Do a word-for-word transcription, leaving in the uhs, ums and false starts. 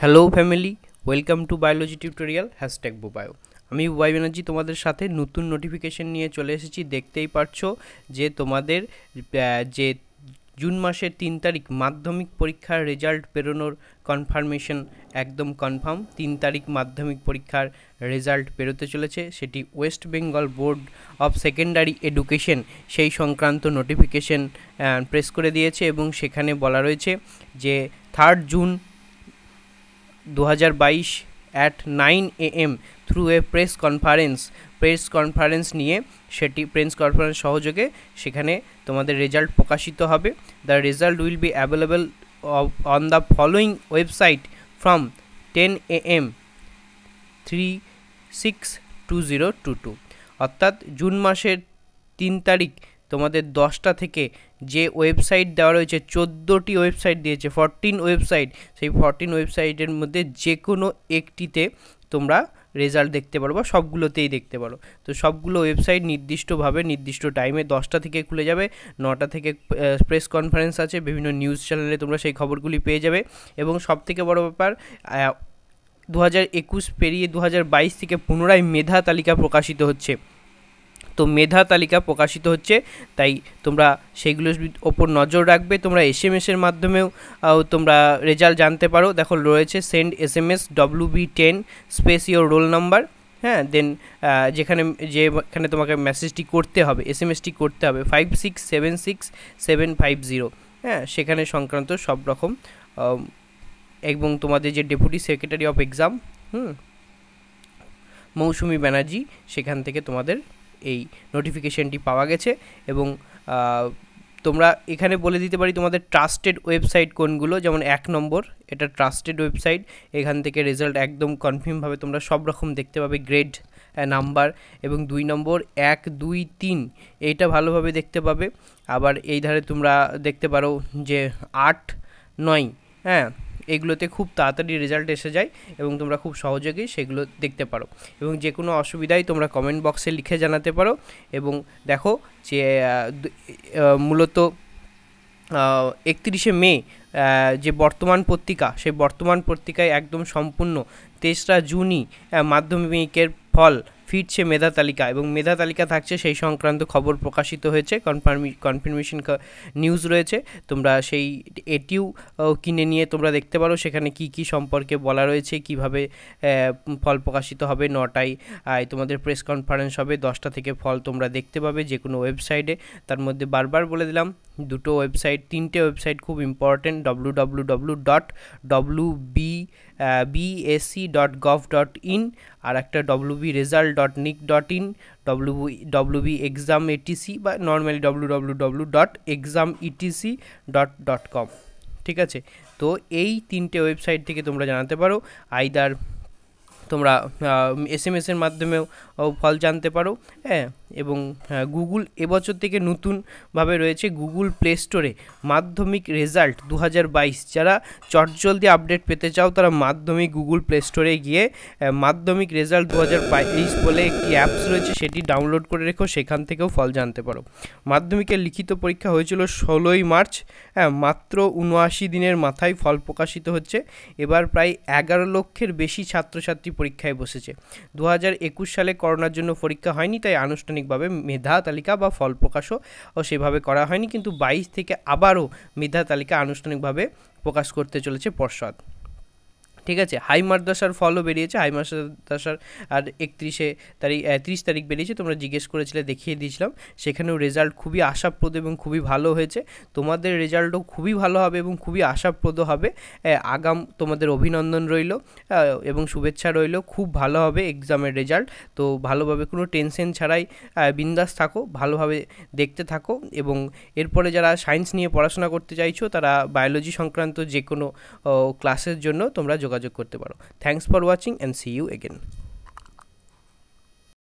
Hello family, welcome to biology tutorial hashtag বুবায়ো। আমি বুবাই ব্যানার্জি তোমাদের সাথে নতুন নোটিফিকেশন নিয়ে চলে এসেছি। দেখতেই পারছো যে তোমাদের যে জুন মাসের তিন তারিখ মাধ্যমিক পরীক্ষার রেজাল্ট বেরোনোর কনফার্মেশন একদম কনফার্ম। তিন তারিখ মাধ্যমিক পরীক্ষার রেজাল্ট বেরোতে চলেছে, সেটি West Bengal board of secondary education সেই সংক্রান্ত নোটিফিকেশন প্রেস করে দিয়েছে এবং সেখানে বলা রয়েছে যে থার্ড জুন দু হাজার বাইশ at nine A M through a press conference press conference নিয়ে সেটি প্রেস কনফারেন্স সহযোগে সেখানে তোমাদের রেজাল্ট প্রকাশিত হবে। The result will be available on the following website from ten A M three six two zero two two. অর্থাৎ June মাসের তিন তারিখ তোমাদের দশটা থেকে যে ওয়েবসাইট দেওয়া রয়েছে, চোদ্দোটি ওয়েবসাইট দিয়েছে, ফরটিন ওয়েবসাইট, সেই ফরটিন ওয়েবসাইটের মধ্যে যে কোনো একটিতে তোমরা রেজাল্ট দেখতে পারো বা সবগুলোতেই দেখতে পারো। তো সবগুলো ওয়েবসাইট নির্দিষ্টভাবে নির্দিষ্ট টাইমে দশটা থেকে খুলে যাবে, নটা থেকে প্রেস কনফারেন্স আছে, বিভিন্ন নিউজ চ্যানেলে তোমরা সেই খবরগুলি পেয়ে যাবে। এবং সবথেকে বড় ব্যাপার, দু হাজার একুশ পেরিয়ে দু হাজার বাইশ থেকে পুনরায় মেধা তালিকা প্রকাশিত হচ্ছে। তো মেধা তালিকা প্রকাশিত হচ্ছে, তাই তোমরা সেইগুলোর ওপর নজর রাখবে। তোমরা এস এম এসের মাধ্যমেও তোমরা রেজাল্ট জানতে পারো। দেখো রয়েছে send S M S W B ten space your roll number, হ্যাঁ, দেন যেখানে যেখানে তোমাকে মেসেজটি করতে হবে, এস এম এসটি করতে হবে five six seven six seven five zero, হ্যাঁ, সেখানে সংক্রান্ত সব রকম। এবং তোমাদের যে deputy secretary of exam hmm Mousumi Banerjee, সেখান থেকে তোমাদের এই নোটিফিকেশানটি পাওয়া গেছে। এবং তোমরা এখানে বলে দিতে পারি তোমাদের ট্রাস্টেড ওয়েবসাইট কোনগুলো। যেমন এক নম্বর, এটা ট্রাস্টেড ওয়েবসাইট, এখান থেকে রেজাল্ট একদম কনফার্মভাবে তোমরা সব রকম দেখতে পাবে, গ্রেড, নাম্বার। এবং দুই নম্বর এক দুই তিন, এইটা ভালোভাবে দেখতে পাবে। আবার এই ধারে তোমরা দেখতে পারো যে আট নয়, হ্যাঁ, এগুলোতে খুব তাড়াতাড়ি রেজাল্ট এসে যায় এবং তোমরা খুব সহযোগেই সেগুলো দেখতে পারো। এবং যে কোনো অসুবিধাই তোমরা কমেন্ট বক্সে লিখে জানাতে পারো। এবং দেখো যে মূলত একত্রিশে মে যে বর্তমান পত্রিকা, সেই বর্তমান পত্রিকায় একদম সম্পূর্ণ তেসরা জুনই মাধ্যমিকের ফল ফিরছে মেধা তালিকা, এবং মেধা তালিকা থাকছে সেই সংক্রান্ত খবর প্রকাশিত হয়েছে, কনফার্মি কনফার্মেশন নিউজ রয়েছে। তোমরা সেই এটিও কিনে নিয়ে তোমরা দেখতে পারো সেখানে কি কি সম্পর্কে বলা রয়েছে, কিভাবে ফল প্রকাশিত হবে। নটায় তোমাদের প্রেস কনফারেন্স হবে, দশটা থেকে ফল তোমরা দেখতে পাবে যে কোনো ওয়েবসাইটে। তার মধ্যে বারবার বলে দিলাম দুটো ওয়েবসাইট, তিনটে ওয়েবসাইট খুব important, W W W dot W B BSC dot gov dot in, আর একটা W B result dot nic dot in, W W B exam ETC বা normally W W W dot exam ETC dot dot com. ঠিক আছে, তো এই তিনটে website থেকে তোমরা জানাতে পারো। আইদার তোমরা এস এম এসের মাধ্যমেও ফল জানতে পারো, হ্যাঁ। এবং গুগল এবছর থেকে নতুনভাবে রয়েছে গুগল প্লে স্টোরে মাধ্যমিক রেজাল্ট দু হাজার বাইশ। যারা চটজলদি আপডেট পেতে চাও তারা মাধ্যমিক গুগল প্লে স্টোরে গিয়ে মাধ্যমিক রেজাল্ট দু হাজার বাইশ বলে একটি অ্যাপস রয়েছে, সেটি ডাউনলোড করে রেখো, সেখান থেকেও ফল জানতে পারো। মাধ্যমিকের লিখিত পরীক্ষা হয়েছিল ষোলোই মার্চ, হ্যাঁ, মাত্র উনআশি দিনের মাথায় ফল প্রকাশিত হচ্ছে। এবার প্রায় এগারো লক্ষের বেশি ছাত্রছাত্রী পরীক্ষায় বসেছে। দু হাজার একুশ সালে করোনার জন্য পরীক্ষা হয়নি, তাই আনুষ্ঠানিকভাবে মেধা তালিকা বা ফল প্রকাশও ও সেভাবে করা হয়নি, কিন্তু বাইশ থেকে আবারও মেধা তালিকা আনুষ্ঠানিকভাবে প্রকাশ করতে চলেছে পর্ষদ। ঠিক আছে, হাই মাদ্রাসার ফলও বেরিয়েছে, হাই মাদ্রাসার আর একত্রিশে তারিখ ত্রিশ তারিখ বেরিয়েছে, তোমরা জিজ্ঞেস করেছিলে, দেখিয়ে দিয়েছিলাম। সেখানেও রেজাল্ট খুবই আশাপ্রদ এবং খুবই ভালো হয়েছে। তোমাদের রেজাল্টও খুবই ভালো হবে এবং খুবই আশাপ্রদ হবে। আগাম তোমাদের অভিনন্দন রইল এবং শুভেচ্ছা রইল, খুব ভালো হবে এক্সামের রেজাল্ট। তো ভালোভাবে কোনো টেনশন ছাড়াই বিন্দাস থাকো, ভালোভাবে দেখতে থাকো। এবং এরপরে যারা সায়েন্স নিয়ে পড়াশোনা করতে চাইছো তারা বায়োলজি সংক্রান্ত যে কোনো ক্লাসের জন্য তোমরা যোগাযোগ করতে পারো। Thanks for watching and see you again.